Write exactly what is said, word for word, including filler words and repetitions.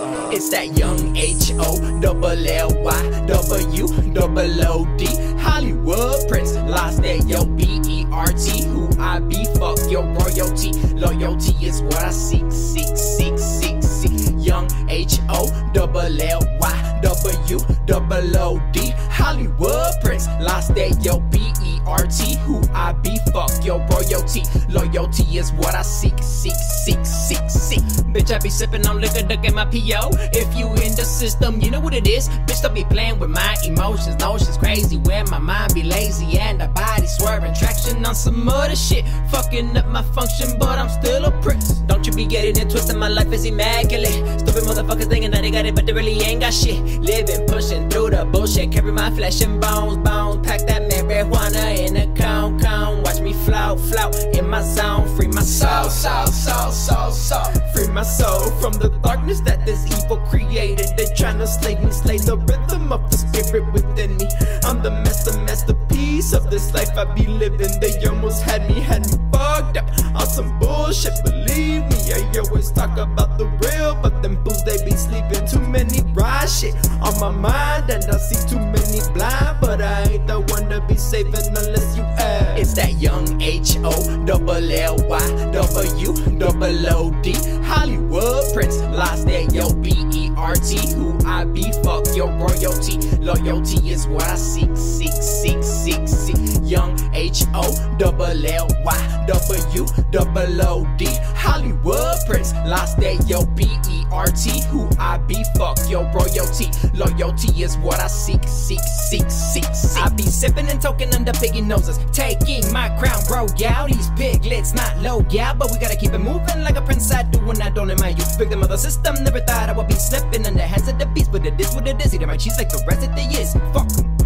It's that young H O double L Y W double O D Hollywood Prince, lost that yo B E R T. Who I be, fuck your royalty. Loyalty is what I seek, seek, seek, seek, seek. Young H O double L Y W double O D Hollywood Prince, lost that yo B E R T. Who I be, fuck your royalty. Loyalty is what I seek, seek, seek, seek, seek. Bitch, I be sipping on liquor, look at my P O. If you in the system, you know what it is. Bitch, don't be playing with my emotions. Notions crazy when my mind be lazy and the body swerving. Traction on some other shit, fucking up my function, but I'm still a prince. Don't you be getting it twisted, my life is immaculate. Stupid motherfuckers thinking that they got it, but they really ain't got shit. Living, pushing through the bullshit, carry my flesh and bones, bones. Pack that marijuana in a cone, cone. Watch me flout, flout in my zone. Free my soul, soul, soul, soul, soul. Free my soul from the darkness that this evil created. They tryna slay me, slay the rhythm of the spirit within me. I'm the master, masterpiece of this life I be living. They almost had me, had me fucked up on some bullshit. Believe me, I always talk about the real, but them fools they be sleeping. Too many ride shit on my mind, and I see too many blind. But I ain't the one to be saving unless you ask. It's that young H O double L Y W double O D Hollywood Prince, lost that yo B E R T. Who I be, fuck your royalty. Loyalty is what I seek, seek, seek, seek, seek. Young H O double L Y W double O D Hollywood Prince, lost that yo B E R T. Who I be, fuck your royalty. Loyalty is what I seek, seek, seek, seek, seek. I be sipping and toking under piggy noses, taking my crown, bro. Yeah, these piglets not low, yeah, but we gotta keep it moving like a prince I do when I don't in my youth. Victim of the system, never thought I would be slipping in the hands of the beast, but it is what it is. Eating my cheese like the rest of the years. Fuck 'em.